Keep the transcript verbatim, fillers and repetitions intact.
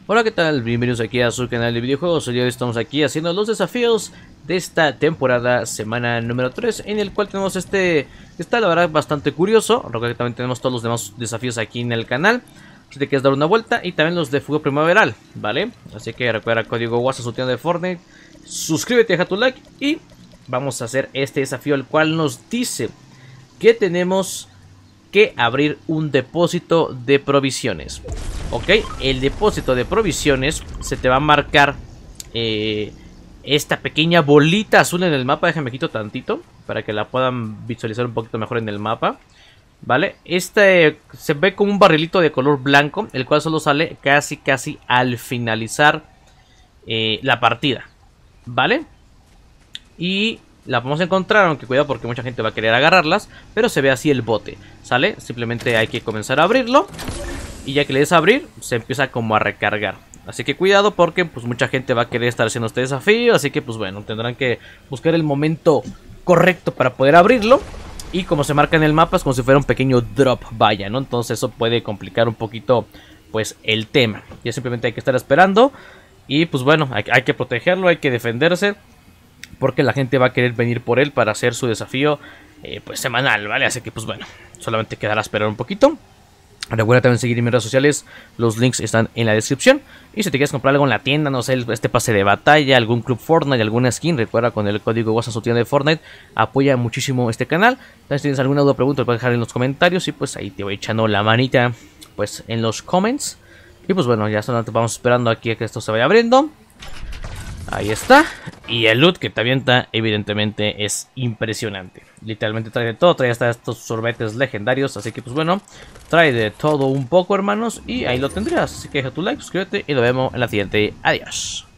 Hola, ¿qué tal? Bienvenidos aquí a su canal de videojuegos. Hoy estamos aquí haciendo los desafíos de esta temporada, semana número tres, en el cual tenemos este, que está la verdad bastante curioso. Recuerda que también tenemos todos los demás desafíos aquí en el canal, si te quieres dar una vuelta, y también los de fuego primaveral, ¿vale? Así que recuerda código WhatsApp, su tienda de Fortnite, suscríbete, deja tu like y vamos a hacer este desafío, el cual nos dice que tenemos que abrir un depósito de provisiones. Ok, el depósito de provisiones se te va a marcar eh, esta pequeña bolita azul en el mapa. Déjame quito tantito para que la puedan visualizar un poquito mejor en el mapa. Vale, este se ve como un barrilito de color blanco, el cual solo sale casi casi al finalizar eh, la partida. Vale, y la podemos encontrar, aunque cuidado porque mucha gente va a querer agarrarlas, pero se ve así el bote, ¿sale? Simplemente hay que comenzar a abrirlo. Y ya que le des a abrir, se empieza como a recargar. Así que cuidado porque pues mucha gente va a querer estar haciendo este desafío. Así que pues bueno, tendrán que buscar el momento correcto para poder abrirlo. Y como se marca en el mapa, es como si fuera un pequeño drop, vaya, ¿no? Entonces eso puede complicar un poquito pues el tema. Ya simplemente hay que estar esperando. Y pues bueno, hay, hay que protegerlo, hay que defenderse, porque la gente va a querer venir por él para hacer su desafío eh, pues semanal, ¿vale? Así que pues bueno, solamente quedará esperar un poquito. Recuerda también seguir en mis redes sociales, los links están en la descripción. Y si te quieres comprar algo en la tienda, no sé, este pase de batalla, algún club Fortnite, alguna skin, recuerda con el código WhatsApp, su tienda de Fortnite, apoya muchísimo este canal. También si tienes alguna duda o pregunta, lo puedes dejar en los comentarios y pues ahí te voy echando la manita pues en los comments. Y pues bueno, ya solamente vamos esperando aquí a que esto se vaya abriendo. Ahí está. Y el loot que te avienta evidentemente es impresionante. Literalmente trae de todo. Trae hasta estos sorbetes legendarios. Así que pues bueno, trae de todo un poco, hermanos. Y ahí lo tendrías. Así que deja tu like, suscríbete y lo vemos en la siguiente. Adiós.